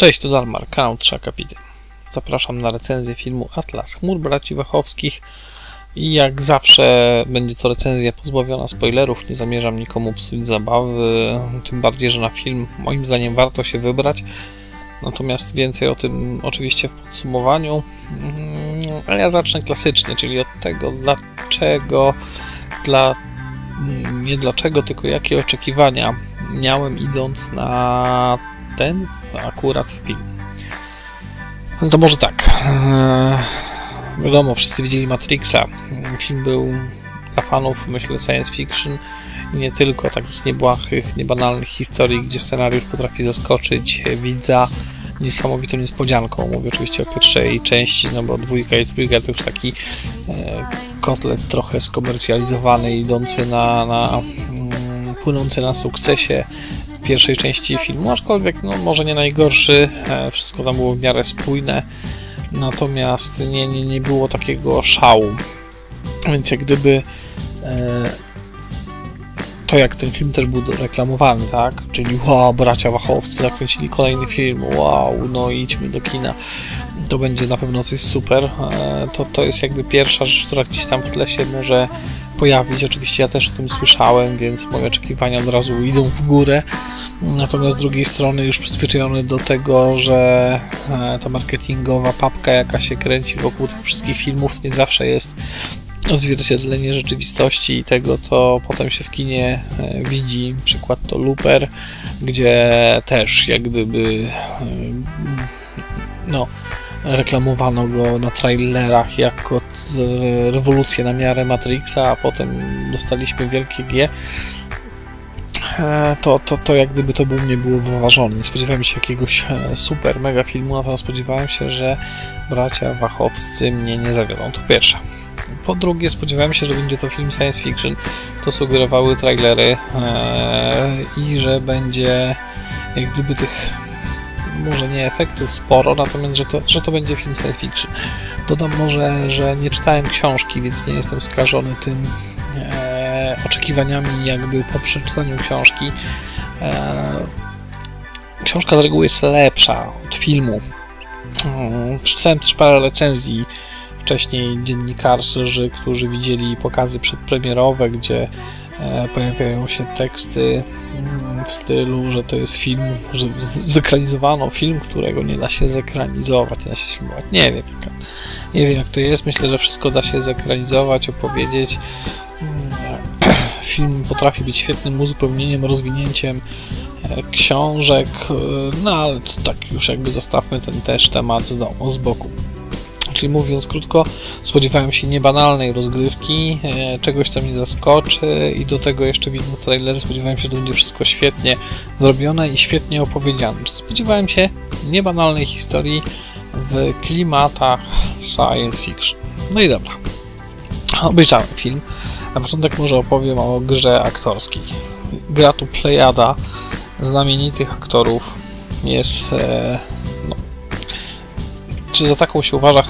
Cześć, to Dalmar, kanał 3 Akapity. Zapraszam na recenzję filmu Atlas chmur braci Wachowskich i jak zawsze będzie to recenzja pozbawiona spoilerów, nie zamierzam nikomu psuć zabawy, tym bardziej, że na film moim zdaniem warto się wybrać, natomiast więcej o tym oczywiście w podsumowaniu, a ja zacznę klasycznie, czyli od tego nie dlaczego, tylko jakie oczekiwania miałem idąc na ten akurat film. No to może tak. Wiadomo, wszyscy widzieli Matrixa. Film był dla fanów, myślę, science fiction i nie tylko, takich niebłahych, niebanalnych historii, gdzie scenariusz potrafi zaskoczyć widza niesamowitą niespodzianką. Mówię oczywiście o pierwszej części, no bo dwójka i trójka to już taki kotlet trochę skomercjalizowany, idący płynący na sukcesie pierwszej części filmu, aczkolwiek no, może nie najgorszy, wszystko tam było w miarę spójne, natomiast nie było takiego szału, więc jak gdyby to jak ten film też był reklamowany, tak, czyli wow, bracia Wachowscy zakręcili kolejny film, wow, no idźmy do kina, to będzie na pewno coś super, to jest jakby pierwsza rzecz, która gdzieś tam w tle się może pojawić. Oczywiście ja też o tym słyszałem, więc moje oczekiwania od razu idą w górę. Natomiast z drugiej strony już przyzwyczajony do tego, że ta marketingowa papka, jaka się kręci wokół tych wszystkich filmów, nie zawsze jest odzwierciedlenie rzeczywistości i tego, co potem się w kinie widzi. Przykład to Looper, gdzie też jak gdyby no, reklamowano go na trailerach jako rewolucję na miarę Matrixa, a potem dostaliśmy wielkie G. To jak gdyby to nie było wyważone. Nie spodziewałem się jakiegoś super, mega filmu, natomiast spodziewałem się, że bracia Wachowscy mnie nie zawiodą. To pierwsze. Po drugie, spodziewałem się, że będzie to film science fiction. To sugerowały trailery i że będzie jak gdyby tych może nie efektów sporo, natomiast że to będzie film science fiction. Dodam może, że nie czytałem książki, więc nie jestem skażony tym oczekiwaniami jakby po przeczytaniu książki. Książka z reguły jest lepsza od filmu. Przeczytałem też parę recenzji wcześniej dziennikarzy, którzy widzieli pokazy przedpremierowe, gdzie pojawiają się teksty w stylu, że to jest film, że zekranizowano film, którego nie da się zekranizować, nie da się sfilmować. Nie wiem jak to jest, myślę, że wszystko da się zekranizować, opowiedzieć. Film potrafi być świetnym uzupełnieniem, rozwinięciem książek, no ale to tak już jakby zostawmy ten też temat z boku. Czyli mówiąc krótko, spodziewałem się niebanalnej rozgrywki, czegoś co mnie zaskoczy i do tego jeszcze widząc trailery spodziewałem się, że to będzie wszystko świetnie zrobione i świetnie opowiedziane. Spodziewałem się niebanalnej historii w klimatach science fiction. No i dobra, obejrzałem film. Na początek może opowiem o grze aktorskiej. Gra tu plejada znamienitych aktorów. Jest czy za taką się uważa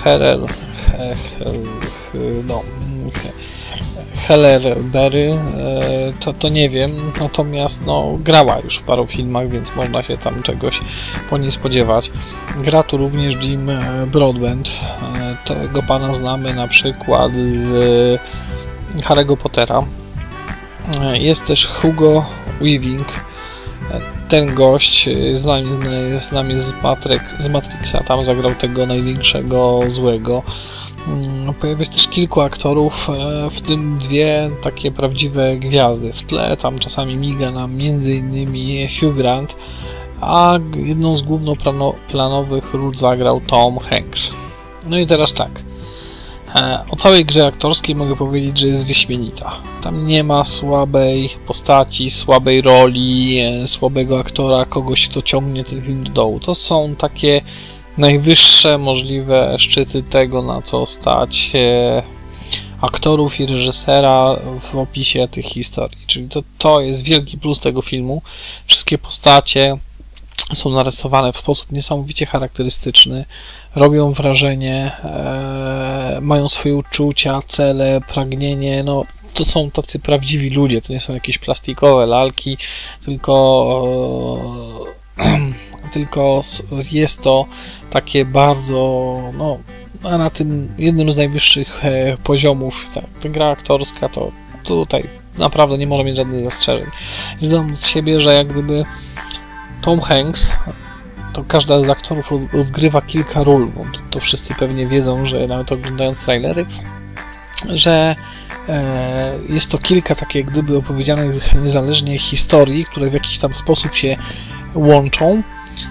Halle Berry, to nie wiem, natomiast no, grała już w paru filmach, więc można się tam czegoś po niej spodziewać. Gra tu również Jim Broadbent, tego pana znamy na przykład z Harry'ego Pottera. Jest też Hugo Weaving. Ten gość znany z Matrixa, tam zagrał tego największego złego. Pojawia się też kilku aktorów, w tym dwie takie prawdziwe gwiazdy. W tle tam czasami miga nam m.in. Hugh Grant, a jedną z głównoplanowych ról zagrał Tom Hanks. No i teraz tak. O całej grze aktorskiej mogę powiedzieć, że jest wyśmienita. Tam nie ma słabej postaci, słabej roli, słabego aktora, kogoś, kto ciągnie ten film do dołu. To są takie najwyższe możliwe szczyty tego, na co stać aktorów i reżysera w opisie tych historii. Czyli to jest wielki plus tego filmu. Wszystkie postacie są narysowane w sposób niesamowicie charakterystyczny, robią wrażenie, mają swoje uczucia, cele, pragnienie, no to są tacy prawdziwi ludzie, to nie są jakieś plastikowe lalki, tylko tylko jest to takie bardzo, no, na tym jednym z najwyższych poziomów. Ta gra aktorska to tutaj naprawdę nie może mieć żadnych zastrzeżeń. Widzę od siebie, że jak gdyby Tom Hanks, to każdy z aktorów odgrywa kilka ról, bo to wszyscy pewnie wiedzą, że nawet oglądając trailery, że jest to kilka takie jak gdyby opowiedzianych niezależnie historii, które w jakiś tam sposób się łączą.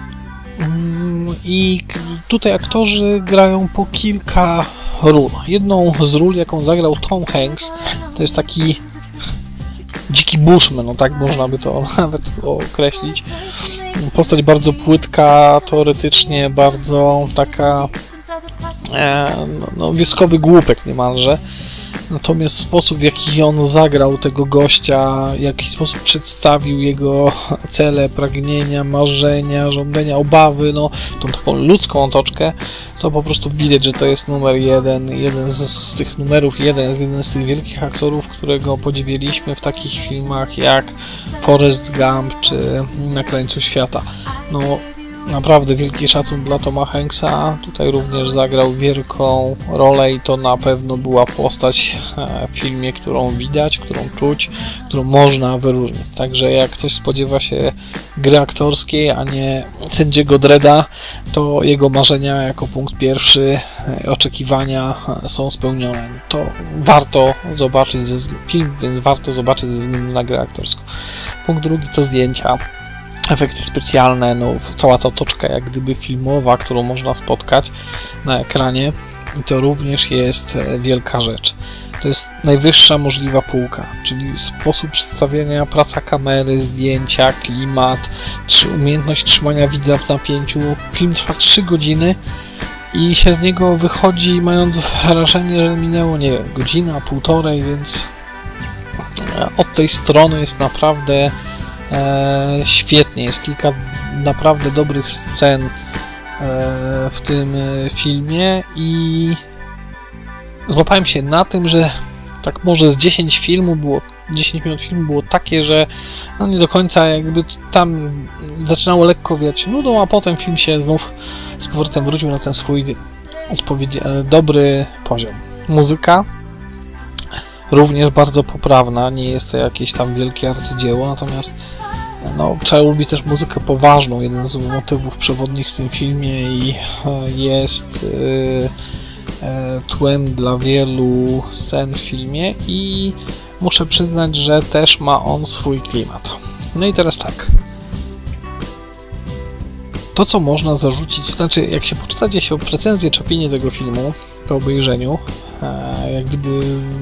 I tutaj aktorzy grają po kilka ról. Jedną z ról, jaką zagrał Tom Hanks, to jest taki dziki bushman, no tak można by to nawet określić. Postać bardzo płytka, teoretycznie bardzo taka no, wioskowy głupek niemalże. Natomiast sposób, w jaki on zagrał tego gościa, w jaki sposób przedstawił jego cele, pragnienia, marzenia, żądania, obawy, no, tą taką ludzką otoczkę, to po prostu widać, że to jest numer jeden z tych numerów, jeden z tych wielkich aktorów, którego podziwialiśmy w takich filmach jak Forrest Gump czy Na krańcu świata. No, naprawdę wielki szacun dla Toma Hanksa. Tutaj również zagrał wielką rolę i to na pewno była postać w filmie, którą widać, którą czuć, którą można wyróżnić. Także jak ktoś spodziewa się gry aktorskiej, a nie sędziego Dredda, to jego marzenia jako punkt pierwszy, oczekiwania są spełnione. To warto zobaczyć film, więc warto zobaczyć ze względu na grę aktorską. Punkt drugi to zdjęcia. Efekty specjalne, no, cała ta otoczka jak gdyby filmowa, którą można spotkać na ekranie, i to również jest wielka rzecz. To jest najwyższa możliwa półka, czyli sposób przedstawienia, praca kamery, zdjęcia, klimat, umiejętność trzymania widza w napięciu. Film trwa 3 godziny i się z niego wychodzi mając wrażenie, że minęło, nie wiem, godzina, półtorej, więc od tej strony jest naprawdę świetnie. Jest kilka naprawdę dobrych scen w tym filmie i złapałem się na tym, że tak może z 10 minut filmu było takie, że no nie do końca jakby tam zaczynało lekko wiać nudą, a potem film się znów z powrotem wrócił na ten swój dobry poziom. Muzyka również bardzo poprawna, nie jest to jakieś tam wielkie arcydzieło, natomiast no, trzeba lubić też muzykę poważną. Jeden z motywów przewodnich w tym filmie i jest tłem dla wielu scen w filmie i muszę przyznać, że też ma on swój klimat. No i teraz tak. To, co można zarzucić, to znaczy jak się poczytacie się o recenzję czy opinię tego filmu po obejrzeniu, jak gdyby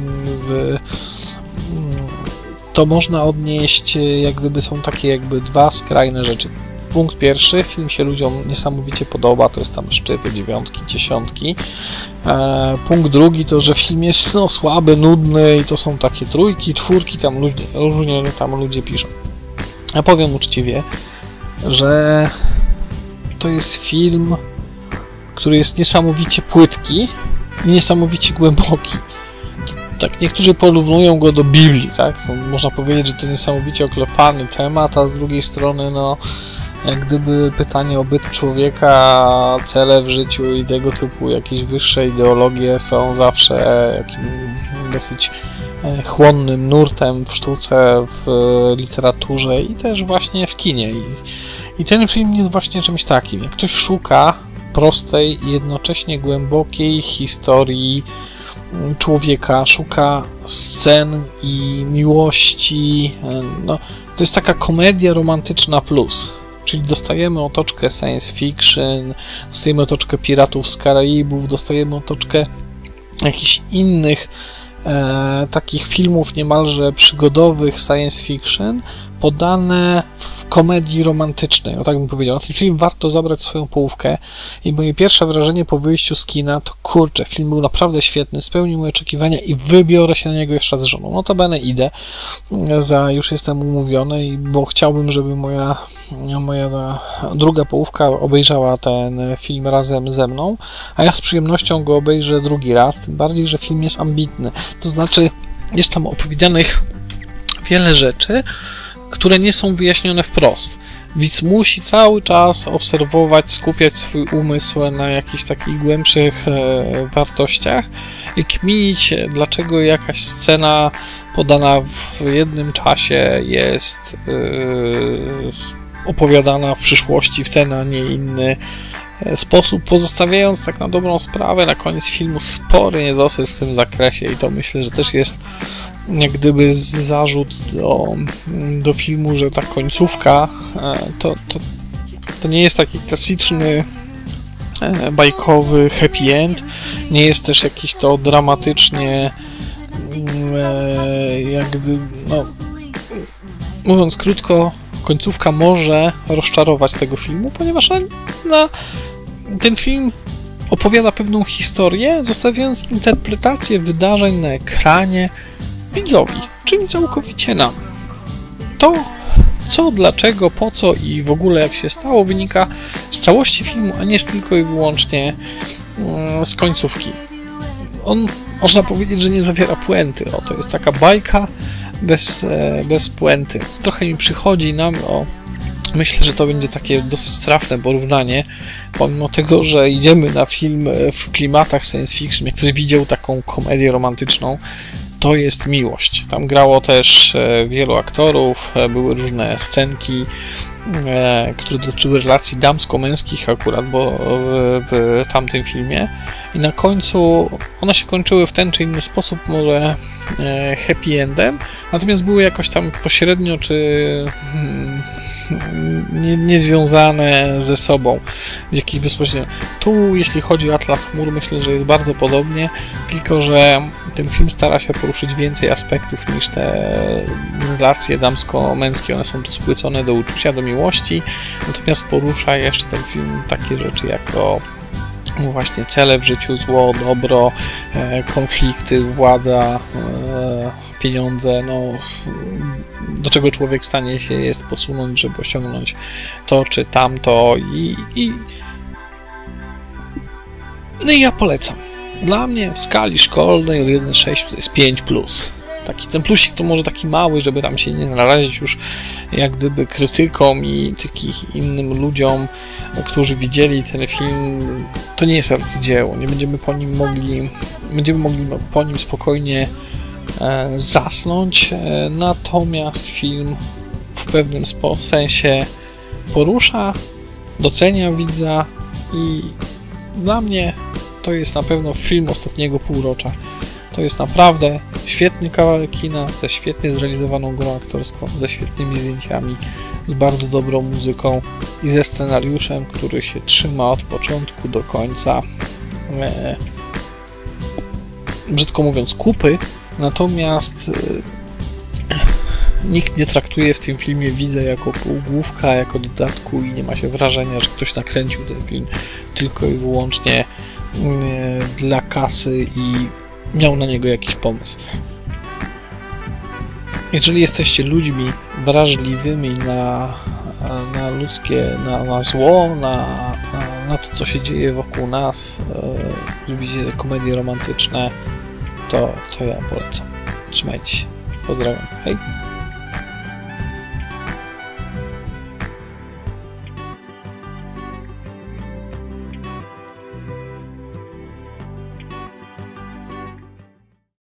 to można odnieść, jak gdyby są takie jakby dwa skrajne rzeczy. Punkt pierwszy, film się ludziom niesamowicie podoba, to jest tam szczyty, 9, 10. Punkt drugi to, że film jest no, słaby, nudny i to są takie 3, 4, tam różnie tam ludzie piszą. Ja powiem uczciwie, że to jest film, który jest niesamowicie płytki i niesamowicie głęboki. Tak, niektórzy porównują go do Biblii, tak? No, można powiedzieć, że to niesamowicie oklepany temat, a z drugiej strony, no, jak gdyby pytanie o byt człowieka, cele w życiu i tego typu jakieś wyższe ideologie są zawsze jakim dosyć chłonnym nurtem w sztuce, w literaturze i też właśnie w kinie. I ten film jest właśnie czymś takim. Jak ktoś szuka prostej i jednocześnie głębokiej historii człowieka, szuka scen i miłości, no, to jest taka komedia romantyczna plus, czyli dostajemy otoczkę science fiction, dostajemy otoczkę Piratów z Karaibów, dostajemy otoczkę jakichś innych takich filmów niemalże przygodowych science fiction, podane w komedii romantycznej, o tak bym powiedział. Na ten film warto zabrać swoją połówkę i moje pierwsze wrażenie po wyjściu z kina to kurczę, film był naprawdę świetny, spełnił moje oczekiwania i wybiorę się na niego jeszcze raz z żoną. Notabene idę, już jestem umówiony, bo chciałbym, żeby moja druga połówka obejrzała ten film razem ze mną, a ja z przyjemnością go obejrzę drugi raz, tym bardziej, że film jest ambitny. To znaczy, jest tam opowiedzianych wiele rzeczy, które nie są wyjaśnione wprost. Widz musi cały czas obserwować, skupiać swój umysł na jakichś takich głębszych wartościach i kminić, dlaczego jakaś scena podana w jednym czasie jest opowiadana w przyszłości w ten, a nie inny sposób, pozostawiając tak na dobrą sprawę na koniec filmu spory niedosyt w tym zakresie i to myślę, że też jest jak gdyby zarzut do filmu, że ta końcówka to nie jest taki klasyczny bajkowy happy end, nie jest też jakiś to dramatycznie jak gdyby, no mówiąc krótko, końcówka może rozczarować tego filmu, ponieważ ten film opowiada pewną historię, zostawiając interpretację wydarzeń na ekranie widzowi, czyli całkowicie nam. To, co, dlaczego, po co i w ogóle jak się stało, wynika z całości filmu, a nie tylko i wyłącznie z końcówki. On, można powiedzieć, że nie zawiera puenty. To jest taka bajka bez puenty. Trochę mi przychodzi myślę, że to będzie takie dosyć trafne porównanie, pomimo tego, że idziemy na film w klimatach science fiction. Jak ktoś widział taką komedię romantyczną, to jest Miłość. Tam grało też wielu aktorów, były różne scenki, które dotyczyły relacji damsko-męskich akurat, bo w tamtym filmie. I na końcu one się kończyły w ten czy inny sposób, może happy endem, natomiast były jakoś tam pośrednio czy niezwiązane ze sobą w jakiś bezpośrednio. Tu, jeśli chodzi o Atlas Chmur, myślę, że jest bardzo podobnie, tylko że ten film stara się poruszyć więcej aspektów niż te relacje damsko-męskie. One są tu spłycone do uczucia, do miłości, natomiast porusza jeszcze ten film takie rzeczy jak właśnie cele w życiu, zło, dobro, konflikty, władza, pieniądze, do czego człowiek w stanie się jest posunąć, żeby osiągnąć to czy tamto no i ja polecam. Dla mnie w skali szkolnej od 1,6 to jest 5+. Ten plusik to może taki mały, żeby tam się nie narazić już jak gdyby krytykom i takich innym ludziom, którzy widzieli ten film. To nie jest arcydzieło, nie będziemy mogli po nim spokojnie zasnąć, natomiast film w pewnym sensie porusza, docenia widza i dla mnie to jest na pewno film ostatniego półrocza. To jest naprawdę świetny kawałek kina, ze świetnie zrealizowaną grą aktorską, ze świetnymi zdjęciami, z bardzo dobrą muzyką i ze scenariuszem, który się trzyma od początku do końca. Brzydko mówiąc, kupy, natomiast nikt nie traktuje w tym filmie widza jako półgłówka, jako dodatku i nie ma się wrażenia, że ktoś nakręcił ten film tylko i wyłącznie dla kasy i miał na niego jakiś pomysł. Jeżeli jesteście ludźmi wrażliwymi na ludzkie, na zło, na to, co się dzieje wokół nas, lubicie komedie romantyczne, to ja polecam. Trzymajcie się. Pozdrawiam. Hej!